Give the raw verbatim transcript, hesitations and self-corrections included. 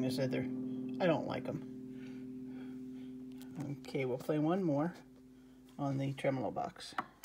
I said, they're, I don't like them. Okay, we'll play one more on the Tremolo Box.